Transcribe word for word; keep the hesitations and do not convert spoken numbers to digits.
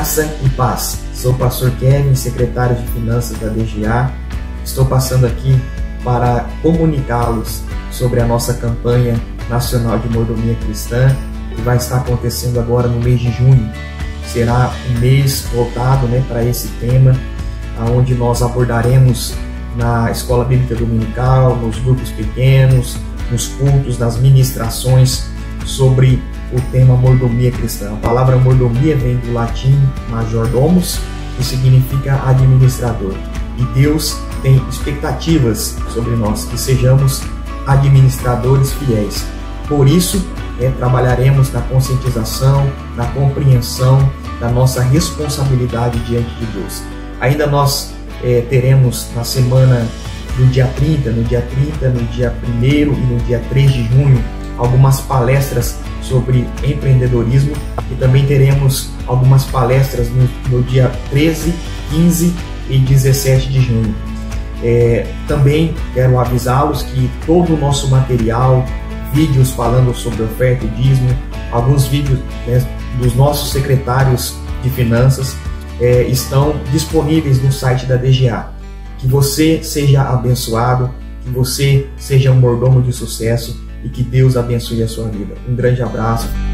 Graça e paz. Sou o pastor Kevin, secretário de Finanças da D G A. Estou passando aqui para comunicá-los sobre a nossa campanha nacional de mordomia cristã, que vai estar acontecendo agora no mês de junho. Será um mês voltado, né, para esse tema, onde nós abordaremos na escola bíblica dominical, nos grupos pequenos, nos cultos, nas ministrações sobre o tema mordomia cristã. A palavra mordomia vem do latim majordomos, que significa administrador. E Deus tem expectativas sobre nós, que sejamos administradores fiéis. Por isso, é, trabalharemos na conscientização, na compreensão da nossa responsabilidade diante de Deus. Ainda nós é, teremos na semana do dia trinta, no dia trinta, no dia primeiro e no dia três de junho, algumas palestras sobre empreendedorismo, e também teremos algumas palestras no, no dia treze, quinze e dezessete de junho. É, também quero avisá-los que todo o nosso material, vídeos falando sobre oferta e dízimo, alguns vídeos, né, dos nossos secretários de finanças é, estão disponíveis no site da D G A. Que você seja abençoado, que você seja um mordomo de sucesso e que Deus abençoe a sua vida. Um grande abraço.